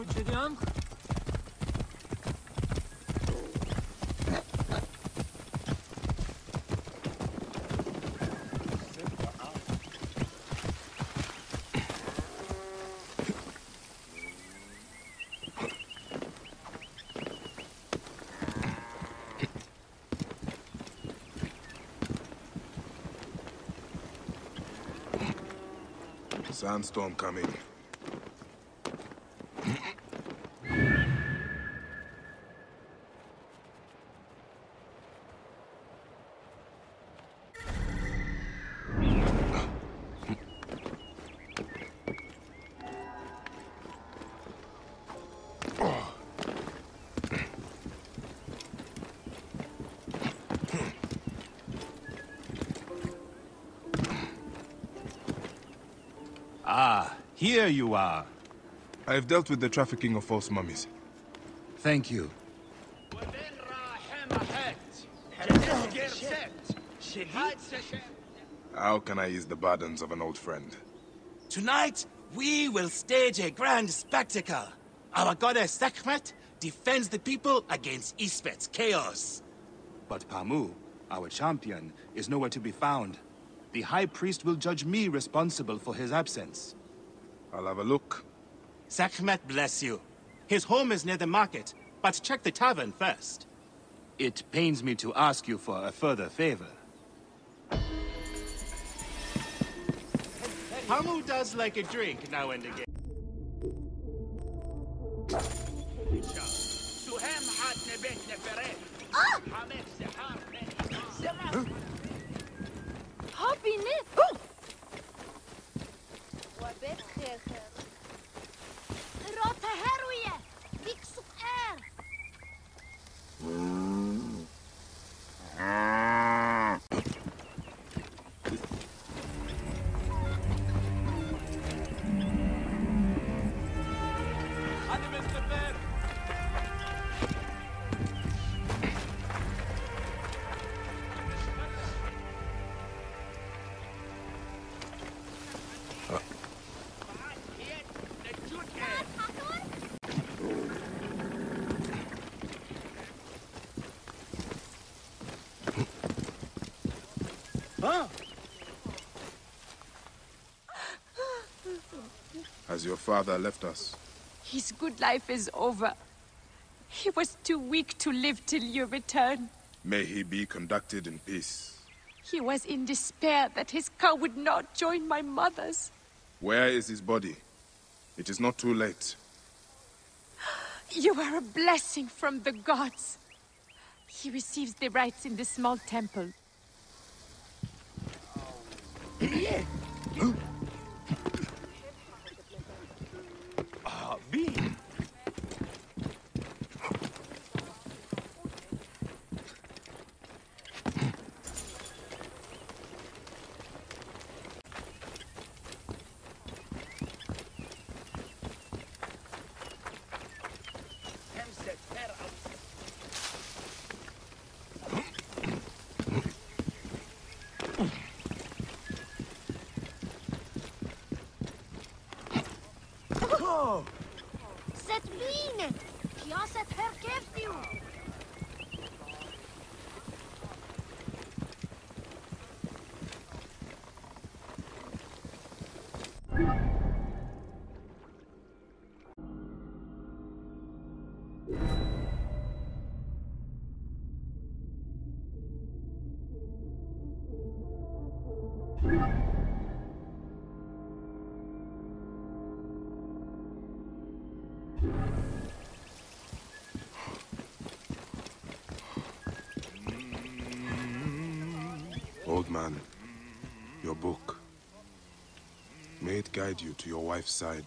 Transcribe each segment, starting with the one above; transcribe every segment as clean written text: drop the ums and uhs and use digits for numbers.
Sandstorm coming. Ah, here you are. I have dealt with the trafficking of false mummies. Thank you. How can I ease the burdens of an old friend? Tonight, we will stage a grand spectacle. Our goddess Sekhmet defends the people against Ispet's chaos. But Pamu, our champion, is nowhere to be found. The High Priest will judge me responsible for his absence. I'll have a look. Sekhmet bless you. His home is near the market, but check the tavern first. It pains me to ask you for a further favor. Pamu does like a drink now and again. Has your father left us? His good life is over. He was too weak to live till you return. May he be conducted in peace. He was in despair that his cow would not join my mother's. Where is his body? It is not too late. You are a blessing from the gods. He receives the rites in the small temple. Zet bine! Ja, zet herkeft u! Old man, your book. May it guide you to your wife's side.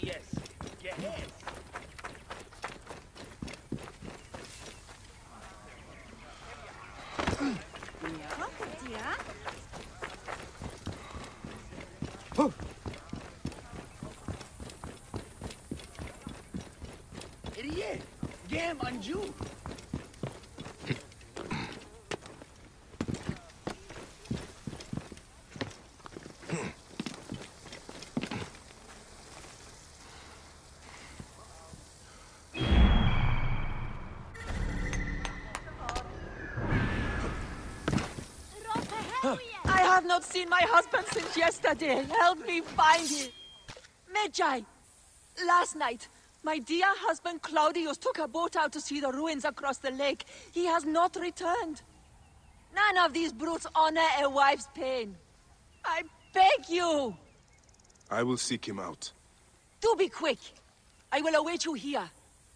I have not seen my husband since yesterday. Help me find him. Medjay, last night, my dear husband Claudius took a boat out to see the ruins across the lake. He has not returned. None of these brutes honor a wife's pain. I beg you. I will seek him out. Do be quick. I will await you here.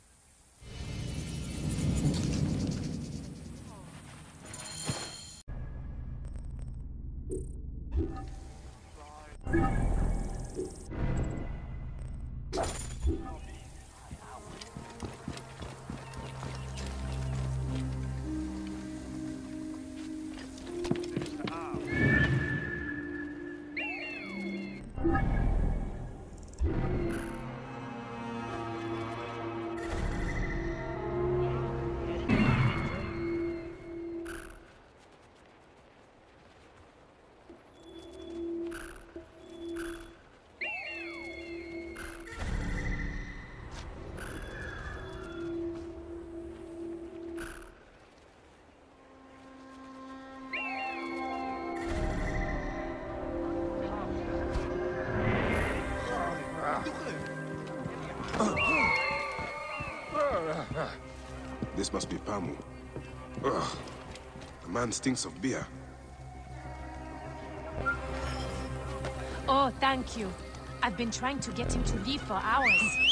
This must be Pamu. Ugh. The man stinks of beer. Oh, thank you. I've been trying to get him to leave for hours.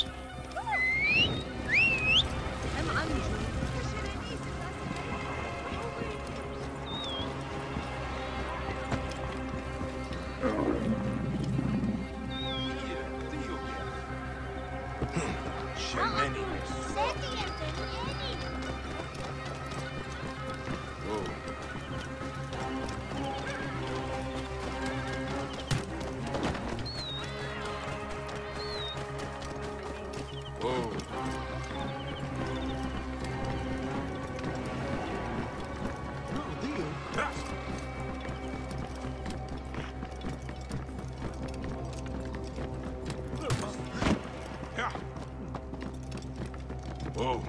Oh.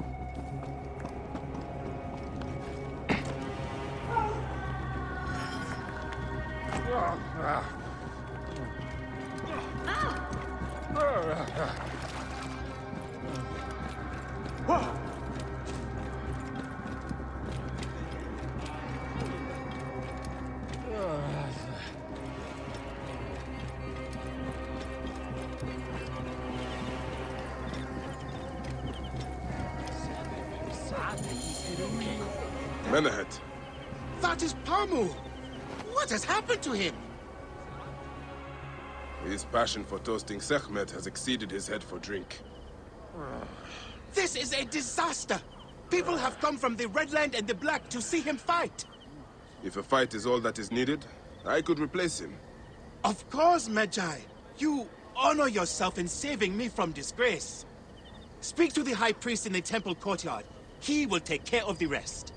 Menehet. That is Pamu! What has happened to him? His passion for toasting Sekhmet has exceeded his head for drink. This is a disaster! People have come from the Red Land and the Black to see him fight! If a fight is all that is needed, I could replace him. Of course, Medjay. You honor yourself in saving me from disgrace. Speak to the High Priest in the temple courtyard. He will take care of the rest.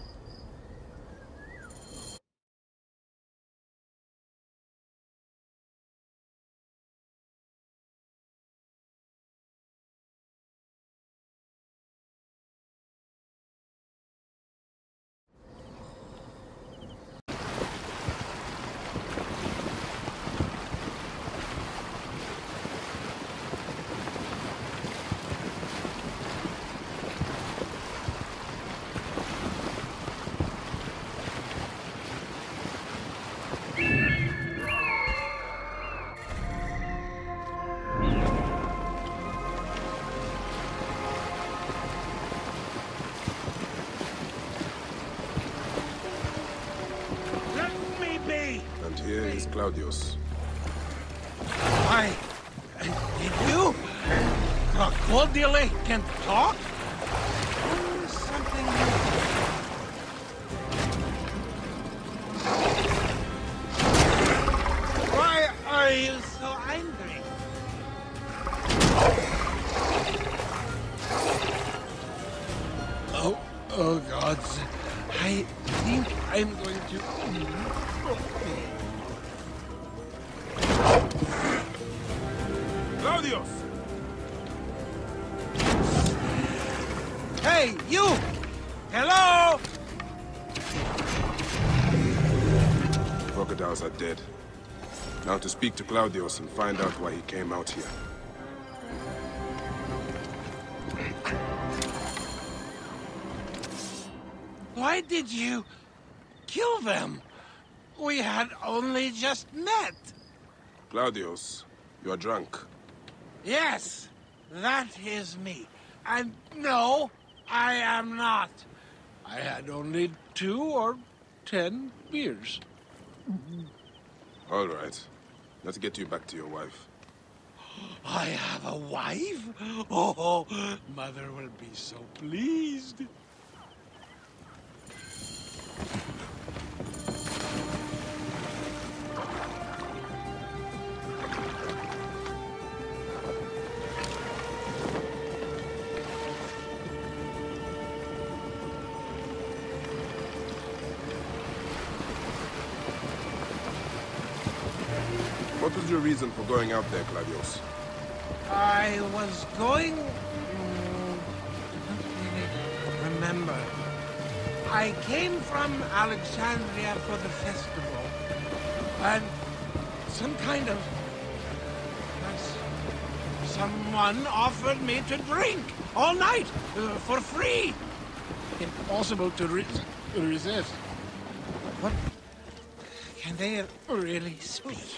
Here is Claudius. Why? Did you? Odile can talk? Something new. Why are you so angry? Oh gods. I think I'm going to... Claudius! Hey, you! Hello! Crocodiles are dead. Now to speak to Claudius and find out why he came out here. Why did you kill them? We had only just met. Claudius, you are drunk. Yes, that is me. And no, I am not. I had only 2 or 10 beers. All right. Let's get you back to your wife. I have a wife? Oh, Mother will be so pleased. What was your reason for going out there, Claudius? I was going... I don't really remember. I came from Alexandria for the festival. And some kind of... someone offered me to drink all night for free. Impossible to resist. What? Can they really speak?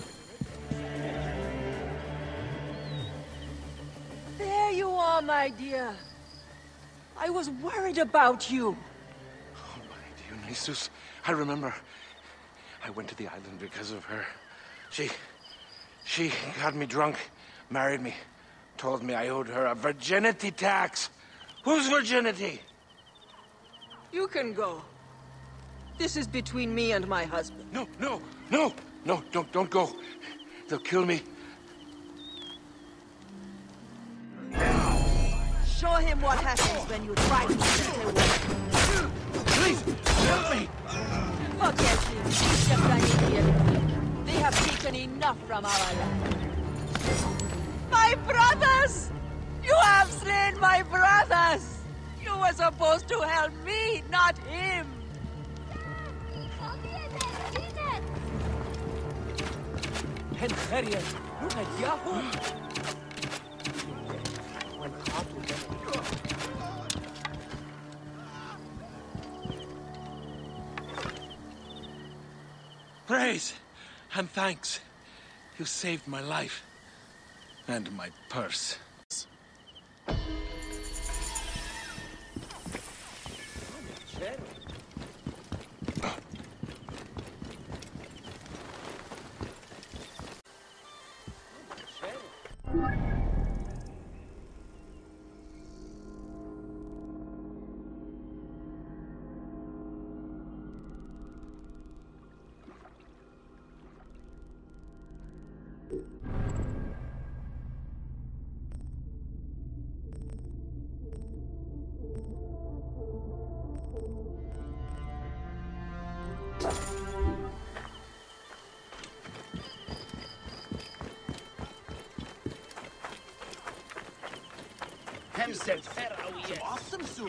There you are, my dear. I was worried about you. Oh, my Dionysus. I remember. I went to the island because of her. She got me drunk, married me, told me I owed her a virginity tax. Whose virginity? You can go. This is between me and my husband. No, don't go. They'll kill me. Show him what happens when you try to get away. Please, help me! Forget him. He's just an idiot. They have taken enough from our land. My brothers! You have slain my brothers! You were supposed to help me, not him! Praise and thanks. You saved my life. And my purse. Awesome soup.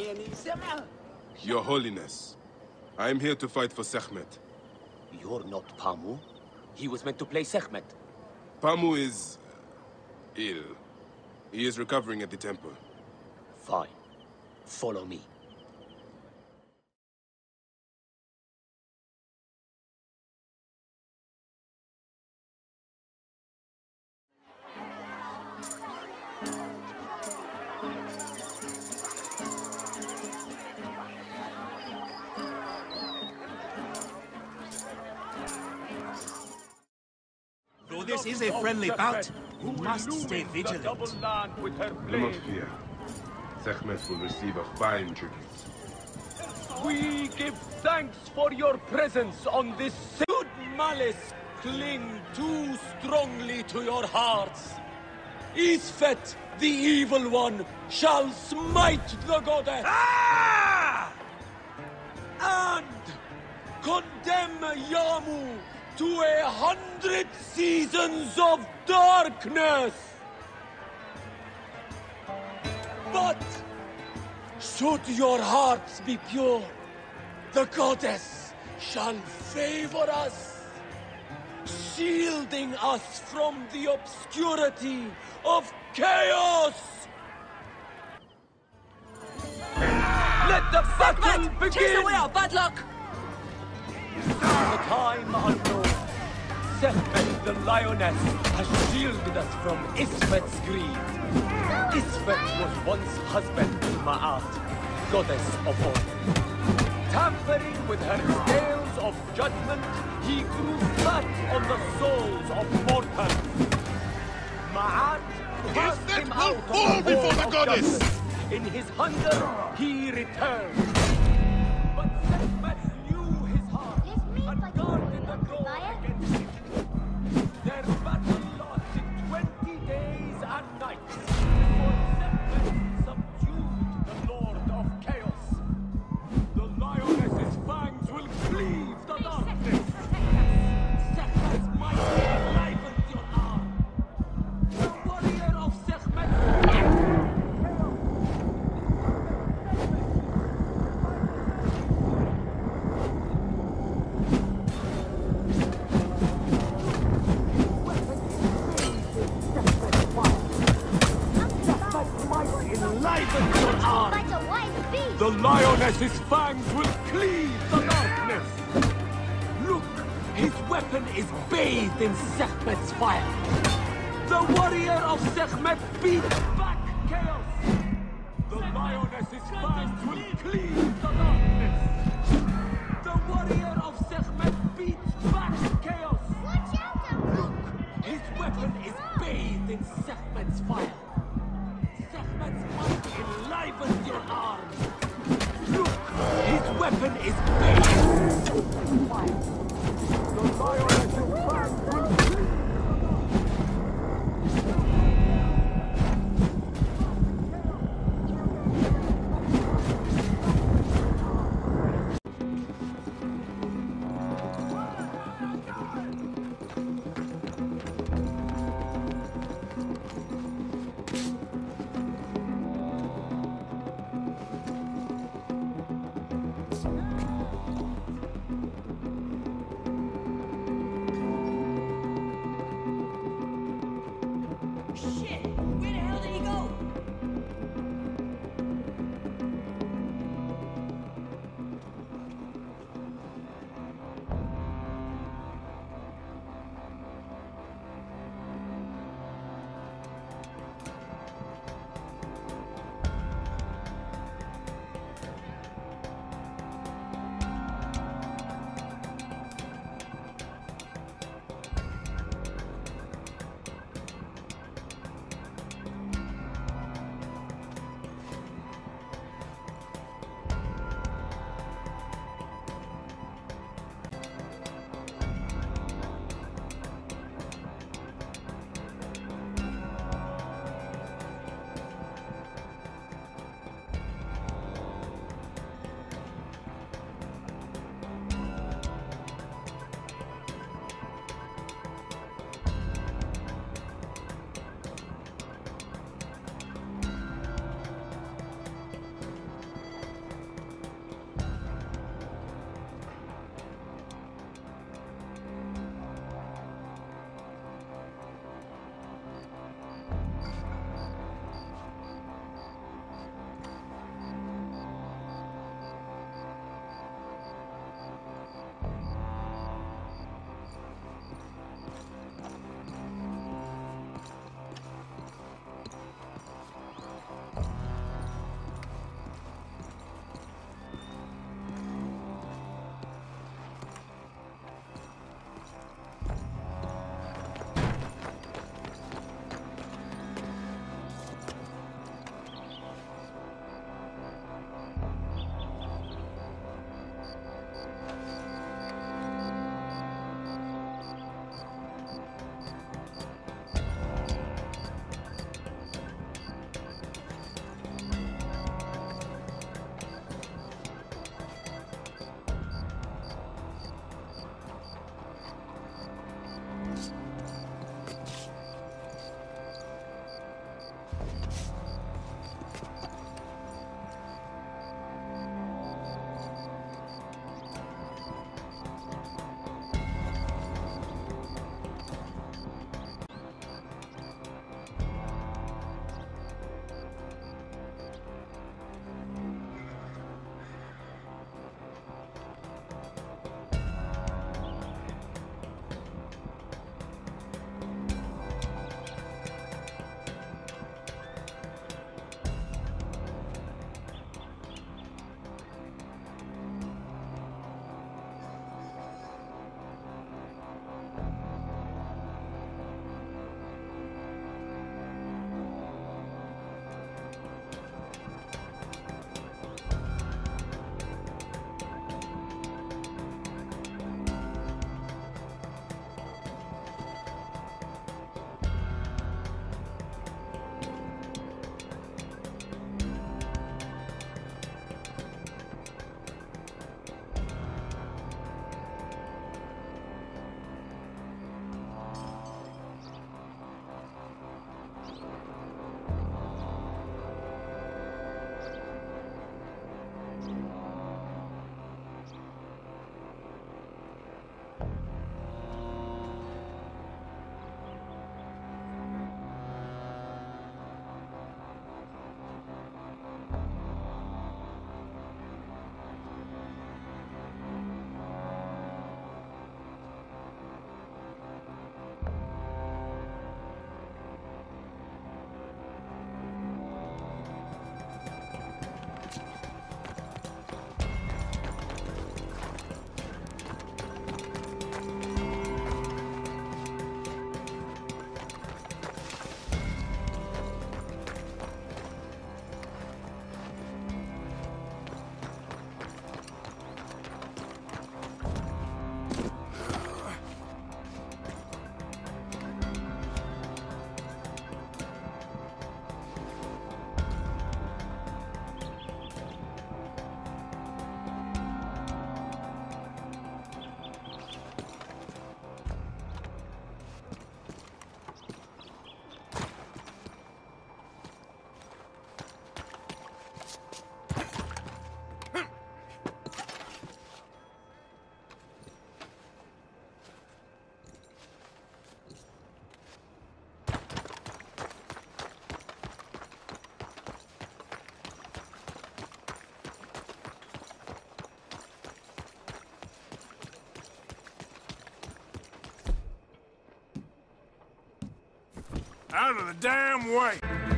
Your Holiness, I am here to fight for Sekhmet. You're not Pamu. He was meant to play Sekhmet. Pamu is ill. He is recovering at the temple. Fine. Follow me. Though this is a friendly bout, we must stay vigilant. Do not fear. Sekhmet will receive a fine tribute. We give thanks for your presence on this. Should malice cling too strongly to your hearts, Isfet, the evil one, shall smite the goddess. And condemn Yamu to 100 seasons of darkness. But should your hearts be pure, the goddess shall favor us, shielding us from the obscurity of chaos. Let the battle begin! Chase away our bad luck! The time unknown, Sekhmet the lioness has shielded us from Isfet's greed. Isfet was once husband to Ma'at, goddess of war. Tampering with her scales of judgment, he grew fat on the souls of mortals. Ma'at cast him out of fall the before hall the of goddess! justice. In his hunger, he returned. But Sekhmet knew his heart and guarded the door against him. Their battle lasted 20 days and nights before Sekhmet subdued the Lord of Chaos. The lioness's fangs will cleave the darkness. Sekhmet's might enlivens your arm. The warrior of Sekhmet. Enliven your arm. Like a wild beast. The lioness's fangs will cleave the darkness. Look, his weapon is bathed in Sekhmet's fire. The warrior of Sekhmet beats back chaos. The lioness's fangs will cleave the darkness. The warrior of Sekhmet beats back chaos. Watch out, Look, his weapon is bathed in Sekhmet's fire. Sekhmet's might enlivens your arms. Look, his weapon is bathed in fire. The lioness's fangs will cleave. Out of the damn way!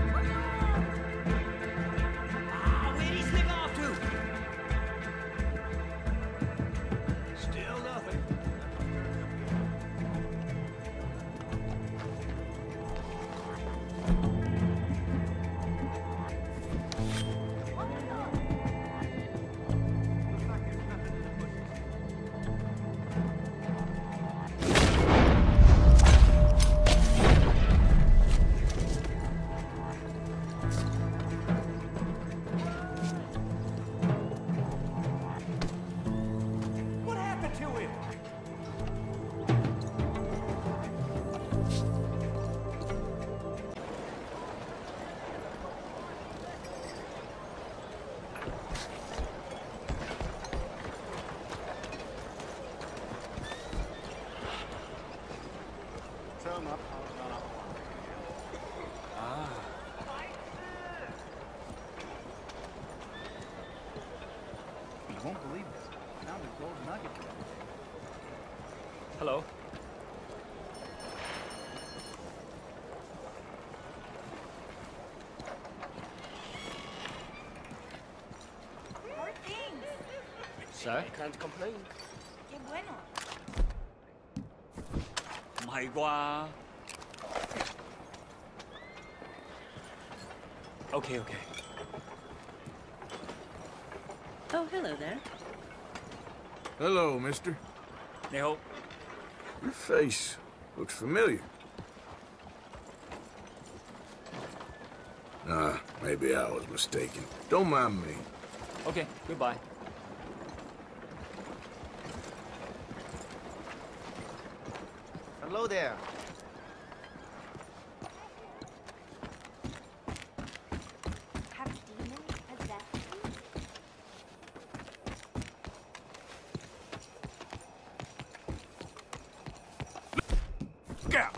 Where'd he slip off to? Still nothing. What happened to him? You won't believe this. Found a gold nugget today. Hello. More things. Sir? Can't complain. Qué bueno. May qua. Okay. Oh, hello there. Hello, mister. Neho. Your face looks familiar. Nah, maybe I was mistaken. Don't mind me. Okay, goodbye. Hello there. Have demons possessed you? Look out!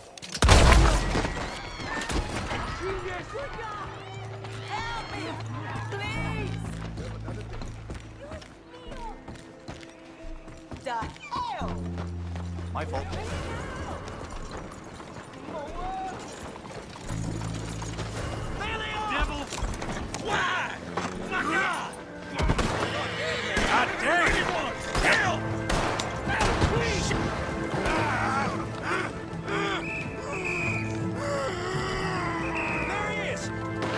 Help me! Please! The hell? My fault. Devil! Why? My God! God damn it! Help! There he is!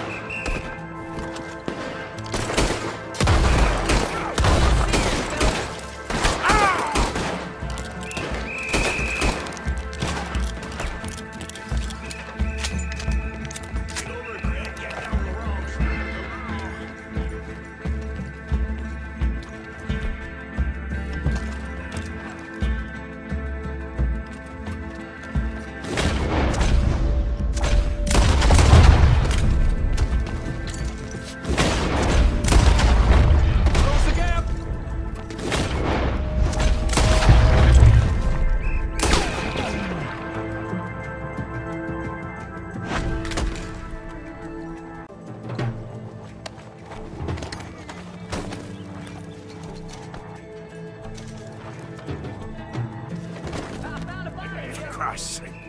Close the gap! For Christ's sake.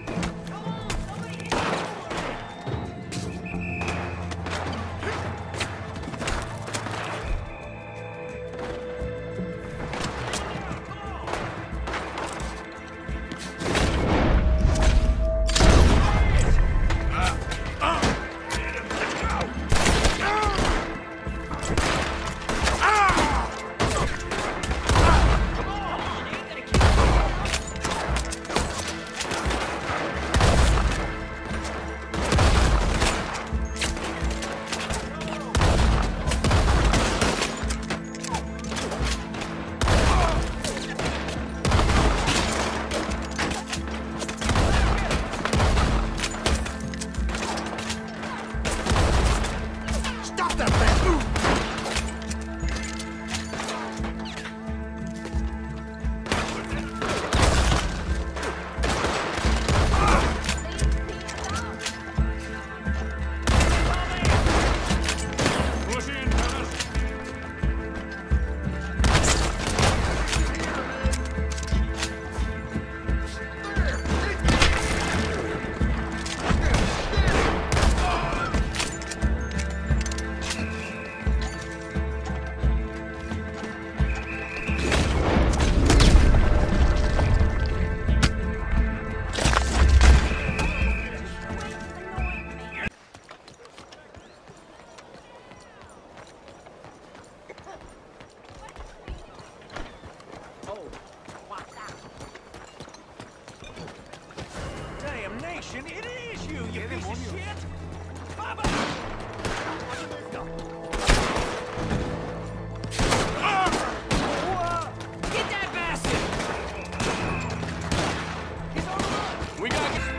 shit! Baba! Get that bastard! He's on the run! We gotta get...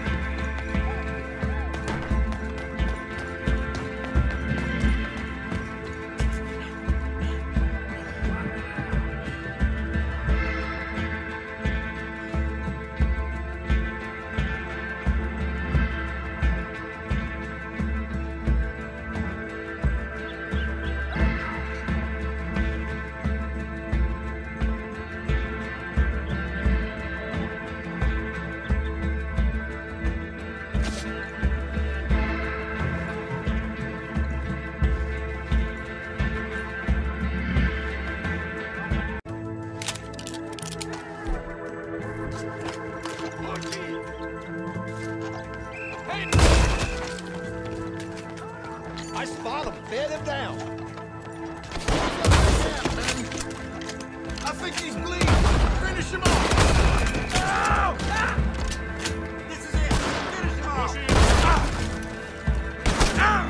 I spot him, bed him down. I think he's bleeding. Finish him off. Ow! Ah! This is it. Finish him off. Ah! Ah!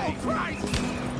Oh, Christ!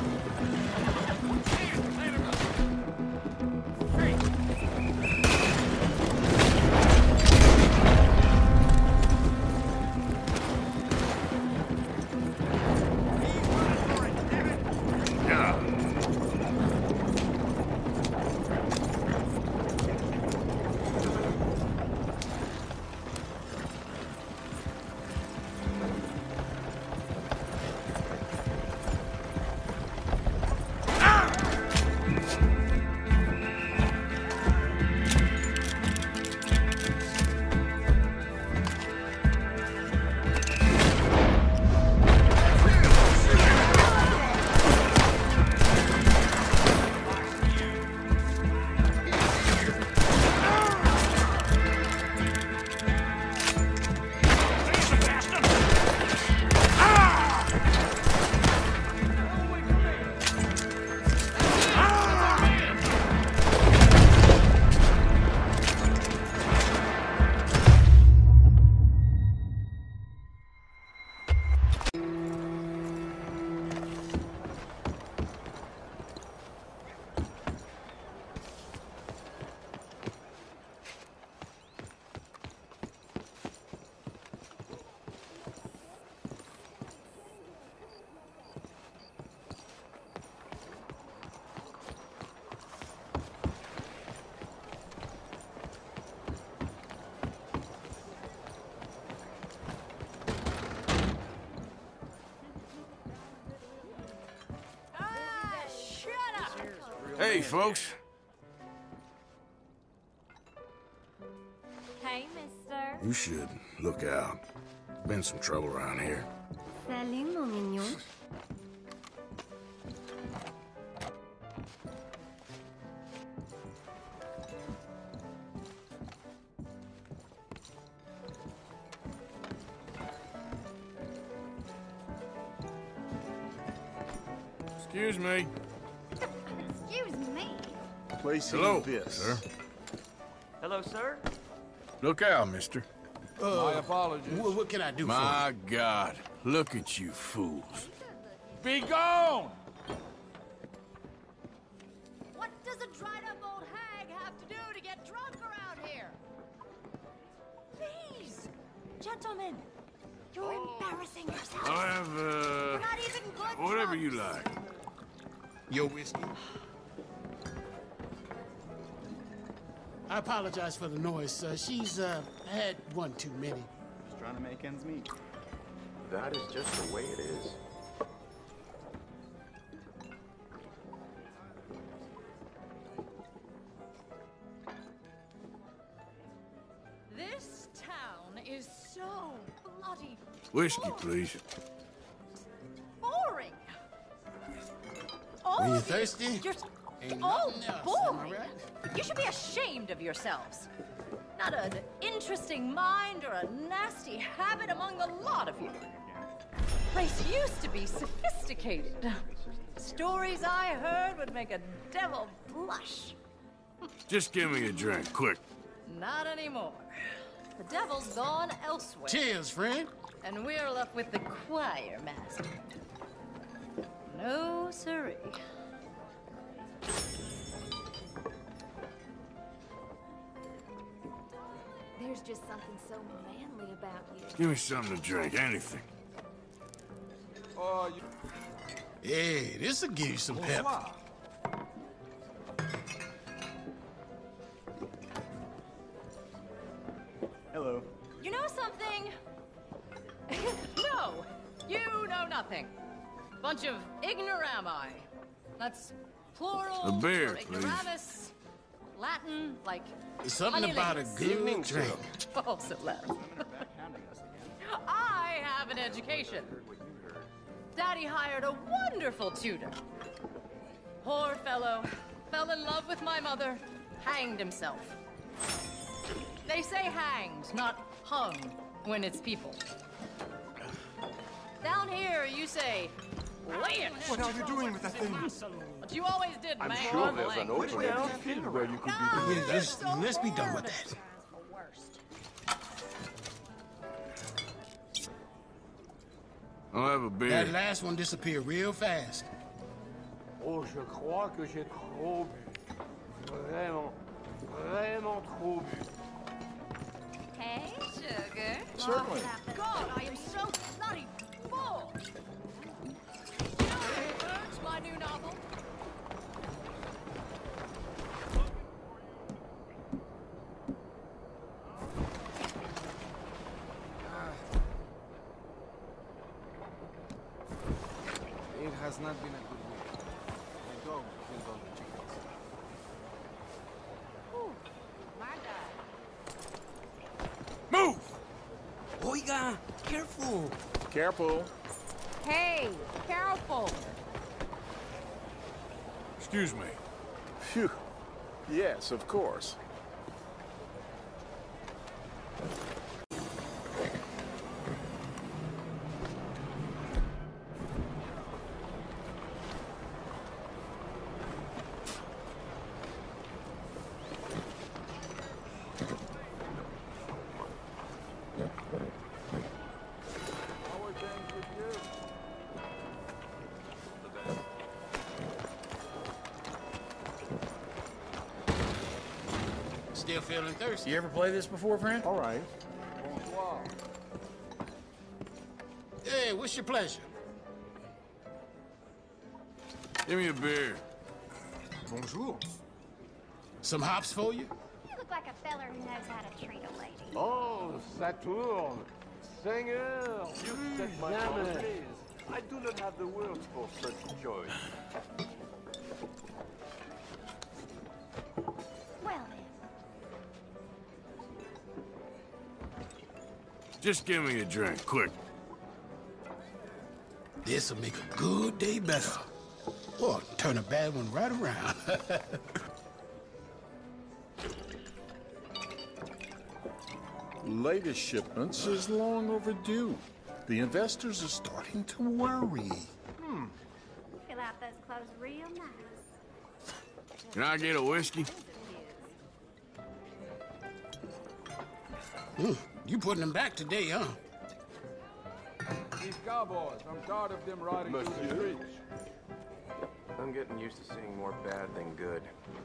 Hey, folks. Hey, mister. You should look out. Been some trouble around here. Salut, mon mignon. Excuse me. Excuse me. Place Hello, this, sir. Hello, sir. Look out, mister. My apologies. What can I do for you? My God, look at you fools. Be gone! What does a dried up old hag have to do to get drunk around here? Please! Gentlemen, you're embarrassing yourself. I'll have, We're not even good whatever you drunks. like. Your whiskey? I apologize for the noise. She's had one too many. Just trying to make ends meet. That is just the way it is. This town is so bloody Whiskey, please. boring. All When you're of you, thirsty, You're ain't all nothing else, am I boring. right? You should be ashamed of yourselves. Not an interesting mind or a nasty habit among the lot of you. Place used to be sophisticated. Stories I heard would make a devil blush. Just give me a drink, quick. Not anymore. The devil's gone elsewhere. Cheers, friend. And we're left with the choir master. No siree. There's just something so manly about you. Give me something to drink, anything. Hey, this'll give you some pep. Hello. You know something? No, you know nothing. Bunch of ignorami. That's plural A beer, for please. ignoramus. Latin, like Something about a good drink. Also Latin. I have an education. Daddy hired a wonderful tutor. Poor fellow. Fell in love with my mother. Hanged himself. They say hanged, not hung, when it's people. Down here, you say, lynched. What are you doing with that thing? But you always did, man. I'm sure there's an opening field where you could be. Yeah, let's be done with that. I'll have a beer. That last one disappeared real fast. Oh, je crois que j'ai trop bu. Vraiment, vraiment trop bu. Hey, sugar. Certainly. God, I am so bloody full. You know, it's my new novel. It has not been a good week. My dog killed all the chickens. Ooh, my God. Move! Oiga, careful. Careful. Hey, careful. Excuse me. Phew. Yes, of course. Still feeling thirsty. You ever play this before, friend? All right. Hey, what's your pleasure? Give me a beer. Bonjour. Some hops for you? You look like a feller who knows how to treat a lady. Oh, Saturne. Seigneur. You set my heart at ease. I do not have the words for such joy. Well then. Just give me a drink, quick. This'll make a good day better. Or turn a bad one right around. Latest shipments is long overdue. The investors are starting to worry. Fill out those clothes real nice. Can I get a whiskey? You putting them back today, huh? These cowboys, I'm tired of them riding through the streets. I'm getting used to seeing more bad than good.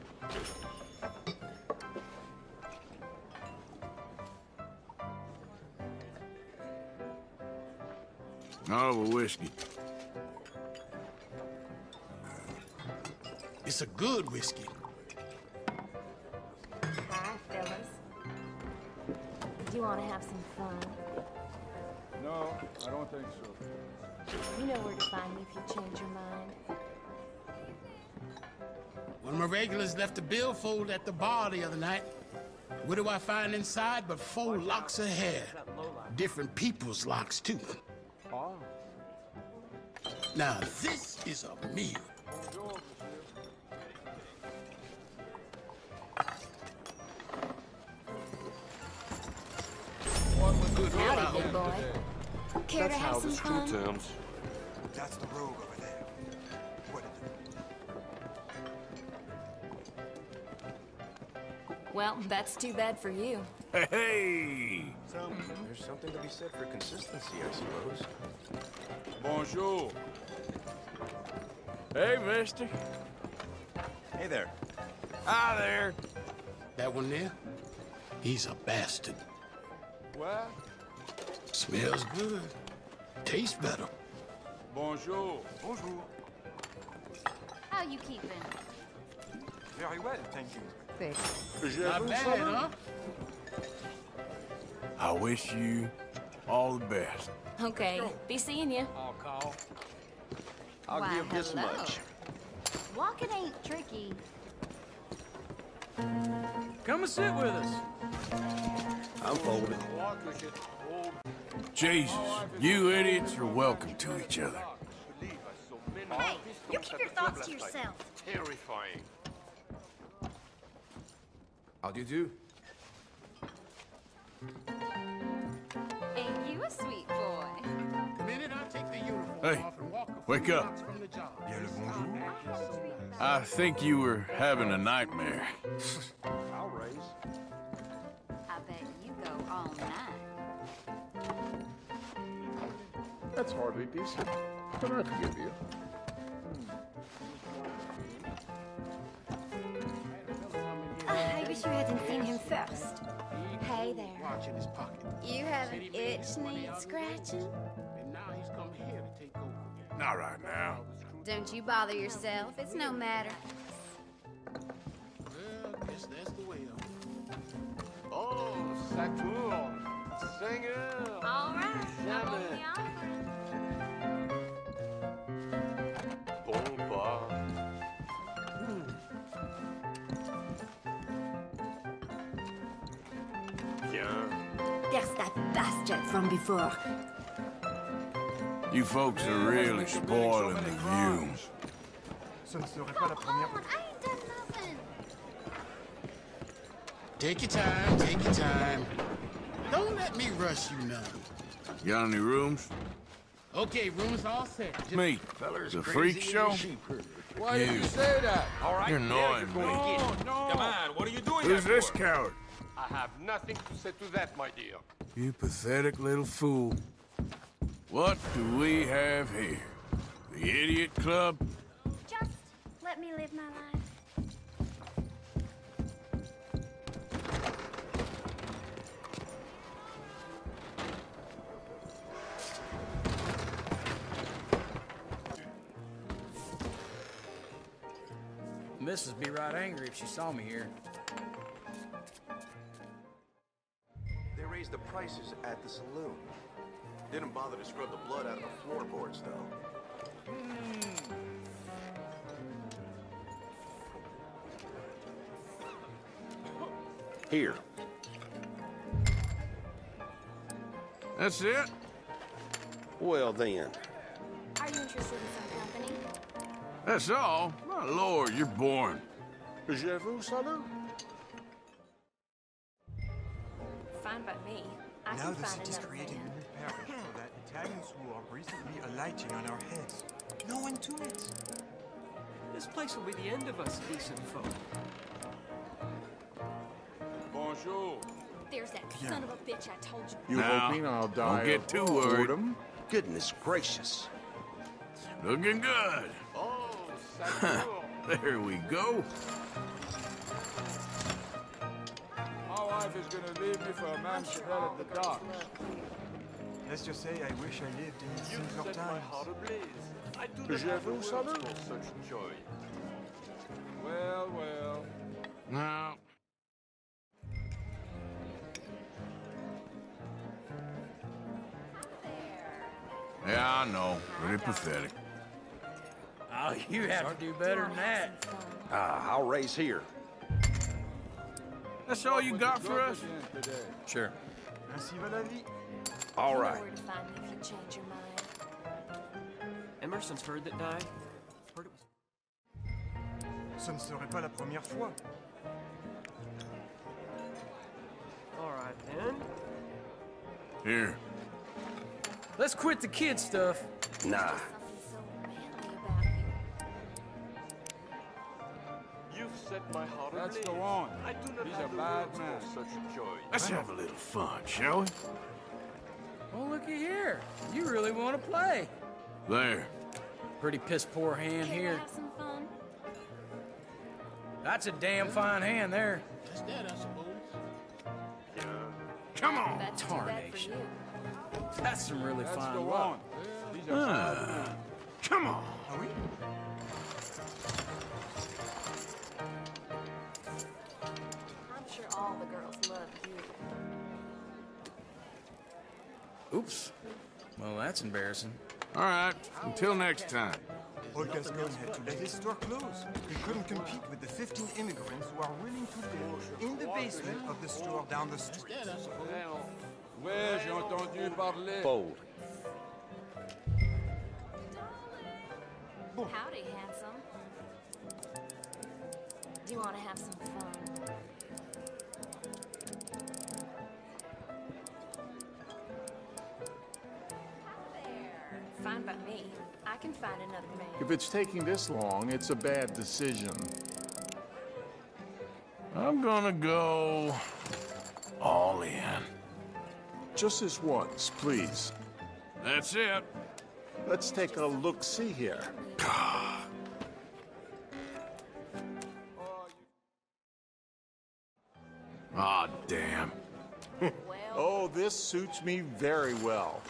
I'll have a whiskey. It's a good whiskey. Hi, fellas. Do you want to have some fun? No, I don't think so. You know where to find me if you change your mind. One of my regulars left a billfold at the bar the other night. What do I find inside but 4 locks of hair? Different people's locks, too. Oh. Now, this is a meal. Howdy, big boy. Care to have some fun? terms. That's the rogue over there. What Well, that's too bad for you. Hey! So, there's something to be said for consistency, I suppose. Bonjour. Hey, mister. Hey there. Hi there. That one there? He's a bastard. Where? Smells good. Tastes better. Bonjour. Bonjour. How you keeping? Very well, thank you. Not bad, huh? I wish you all the best. Okay, be seeing you. I'll call. I'll give this much. Walking ain't tricky. Come and sit with us. I'm folding. Jesus, you idiots are welcome to each other. Hey, you keep your thoughts to yourself. Terrifying. How do you do? Ain't you a sweet boy? The minute I take the uniform Hey, off and walk a wake few up. blocks from the job. Bien le bonjour. I think you were having a nightmare. I'll raise. I bet you go all night. That's hardly decent, but I forgive you. I wish you hadn't seen him first. Hey there. Watch in his pocket. You have an itch needs scratching? And now he's come here to take over again. Not right now. Don't you bother yourself. It's no matter. Well, guess that's the way of it. Oh, Saturne, Seigneur. All right. Jamais. Bon bar. Bien. There's that bastard from before. You folks are really spoiling the view. Ce ne serait pas la première fois. Take your time, take your time. Don't let me rush you none. Got any rooms? Okay, room's all set. Just... Me, the freak show? Why did you say that? All right, you're annoying me. No. Come on, what are you doing Who's that this for? coward? I have nothing to say to that, my dear. You pathetic little fool. What do we have here? The Idiot Club? Just let me live my life. Mrs. be right angry if she saw me here. They raised the prices at the saloon. Didn't bother to scrub the blood out of the floorboards, though. Here. That's it? Well, then. Are you interested in some company? That's all? My lord, you're boring. Je vous salue. Fine by me. I Now can the find city's another creating man. a new parish so that Italians who are recently alighting on our heads. No one to it. This place will be the end of us decent folk. Bonjour. There's that son of a bitch I told you. You hoping I'll die don't get of too worried. boredom? Goodness gracious. Looking good. Oh, Saturne. There we go. My wife is gonna leave me for a mansion out at the docks. Let's just say I wish I lived in You simpler set my times. heart ablaze. I do not Je have the vous words salue. for such joy. Well, well. Now, yeah, I know. Pretty pathetic. Oh, you have to do better than that. I'll raise here. That's all you got for us? Sure. Ainsi va la vie. All You know right. where to find me if you change your mind. Emerson's heard that died. Heard it was. Ce ne serait pas la première fois. All right then. Here. Let's quit the kid stuff. Nah. You've set my heart Let's ablaze. go on. I do not He's have a the bad words man. for such joy. Let's have a little fun, shall we? Oh, looky here. You really want to play. There. Pretty piss poor hand Here here. to have some fun? That's a damn fine hand there. Just that, I suppose. Come on. That's too bad for Tarnation. you. That's some really Let's fine go luck. on. These are bad men. Come on. Ah oui? I'm sure all the girls love you. Oops. Well, that's embarrassing. All right. Until next time. Olga's gun had to let his store close. He couldn't compete with the 15 immigrants who are willing to live in the basement of the store down the street. That, I suppose. Ouais, j'ai entendu parler. Bold. Howdy, handsome. Do you want to have some fun? Fine by me. I can find another man. If it's taking this long, it's a bad decision. I'm gonna go all in. Just this once, please. That's it. Let's take a look-see here. Ah, damn. Oh, this suits me very well.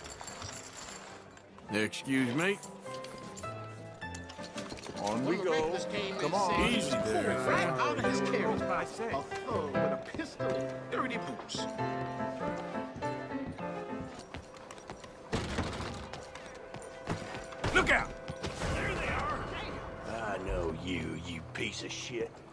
Excuse me? On we go. Come on. Easy there, Right fam. out of his carriage, I say. A thug with a pistol, dirty boots. Look out! I know you, you piece of shit.